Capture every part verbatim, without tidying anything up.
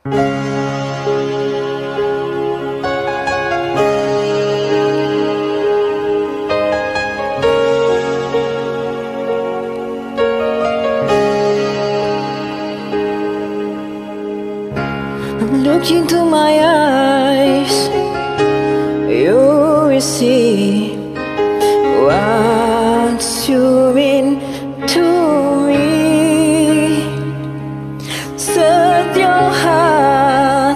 Look into my eyes, you will see what you mean to me. Set your heart,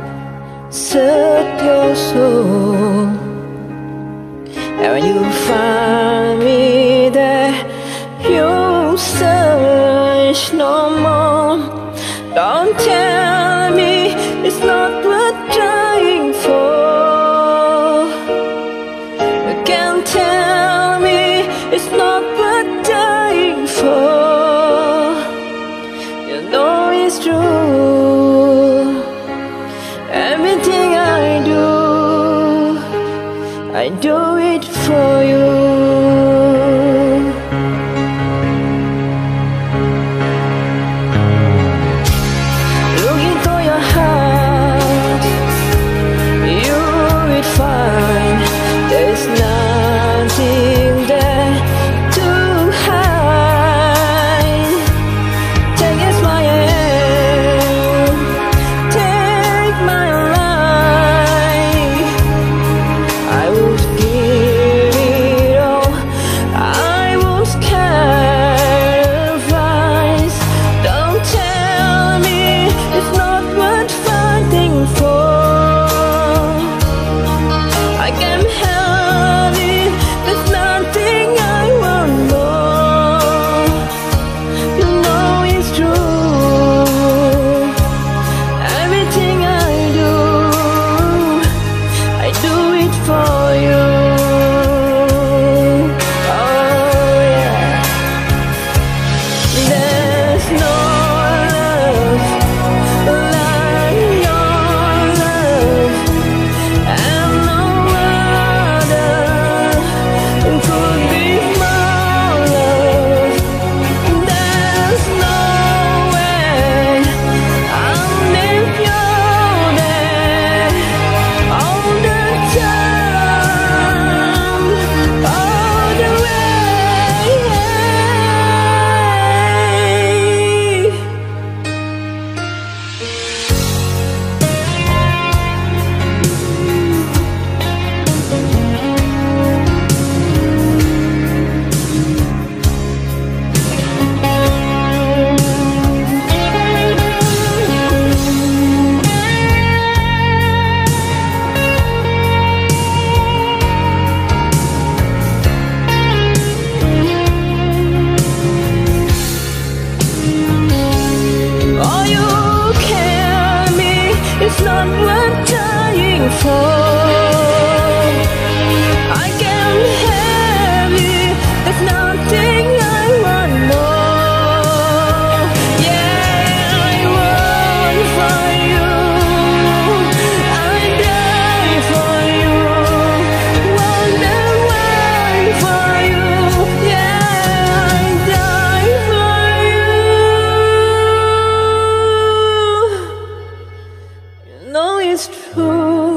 set your soul, and when you find me there, you'll search no more. Don't tell me it's not worth trying for. You can't tell me it's not worth dying for. You know it's true. Everything I do, I do it for you. There's nothing there to hide. Take as my hand, take my life. I would give it all, I would sacrifice. Don't tell me it's not worth fighting for. I can help it, there's nothing I want more. You know it's true. Everything I do, I do it for you. Oh yeah. There's no love like your love, and no could be more love. There's no way I'll leave you there all the time, all the way. All you care me, it's not worth dying for. I can have you, there's nothing I want more. Yeah, I want for you, I die for you, wonder why for you. Yeah, I die for you. You know it's true.